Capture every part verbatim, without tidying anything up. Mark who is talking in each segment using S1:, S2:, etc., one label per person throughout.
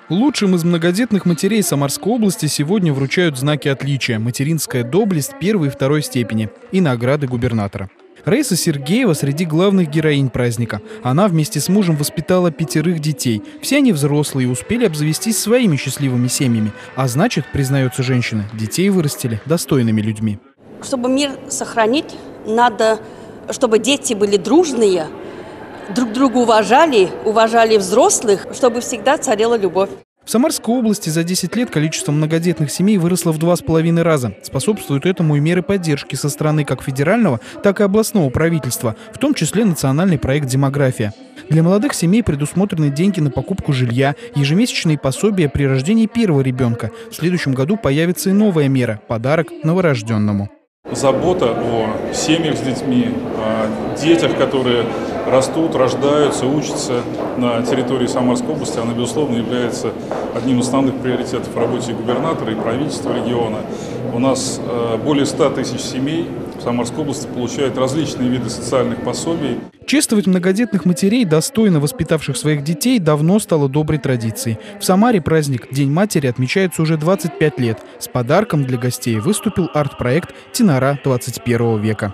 S1: Лучшим из многодетных матерей Самарской области сегодня вручают знаки отличия, материнская доблесть первой и второй степени и награды губернатора. Раиса Сергеева среди главных героинь праздника. Она вместе с мужем воспитала пятерых детей. Все они взрослые и успели обзавестись своими счастливыми семьями. А значит, признается женщина, детей вырастили достойными людьми.
S2: Чтобы мир сохранить, надо, чтобы дети были дружные, друг друга уважали, уважали взрослых, чтобы всегда царила любовь.
S1: В Самарской области за десять лет количество многодетных семей выросло в два с половиной раза. Способствуют этому и меры поддержки со стороны как федерального, так и областного правительства, в том числе национальный проект «Демография». Для молодых семей предусмотрены деньги на покупку жилья, ежемесячные пособия при рождении первого ребенка. В следующем году появится и новая мера – подарок новорожденному.
S3: Забота о семьях с детьми, о детях, которые растут, рождаются, учатся на территории Самарской области, она, безусловно, является одним из основных приоритетов в работе губернатора и правительства региона. У нас более ста тысяч семей в Самарской области получают различные виды социальных пособий.
S1: Чествовать многодетных матерей, достойно воспитавших своих детей, давно стало доброй традицией. В Самаре праздник День матери отмечается уже двадцать пять лет. С подарком для гостей выступил арт-проект «Тенора двадцать первого века».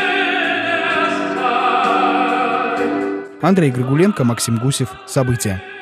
S1: Андрей Григуленко, Максим Гусев. События.